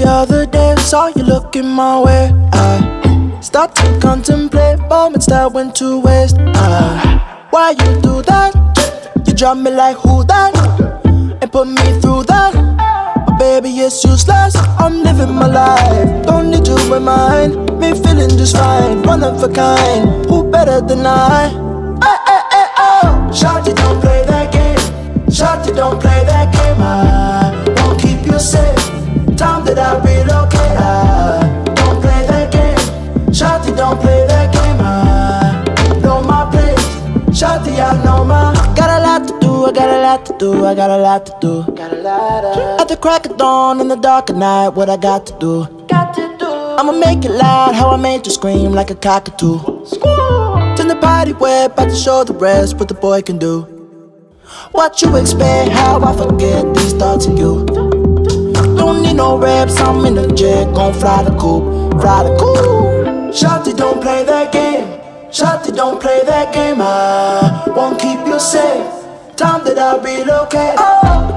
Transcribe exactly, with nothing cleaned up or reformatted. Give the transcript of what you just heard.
The other day, saw you looking my way. I start to contemplate moments that went to waste. I, why you do that? You drop me like who that? And put me through that. But baby, it's useless. I'm living my life. Don't need to remind me, feeling just fine. One of a kind. Who better than I? Ay, ay, ay, oh. Shawty, don't play that game. Shawty, don't play that game. I won't keep you safe. Time that I relocate. I don't play that game. Shawty, don't play that game. I know my place. Shawty, I know my. Got a lot to do, I got a lot to do, I got a lot to do. Got a lot of. At the crack of dawn, in the dark of night, what I got to do? Got to do. I'ma make it loud, how I made you scream like a cockatoo. Squall. Turn the party wet, about to show the rest what the boy can do. What you expect, how I forget these thoughts of you. Don't need no reps, I'm in the jet, gon' fly the coop, fly the coop. Shawty, don't play that game. Shawty, don't play that game. I won't keep you safe. Time that I relocate. Oh.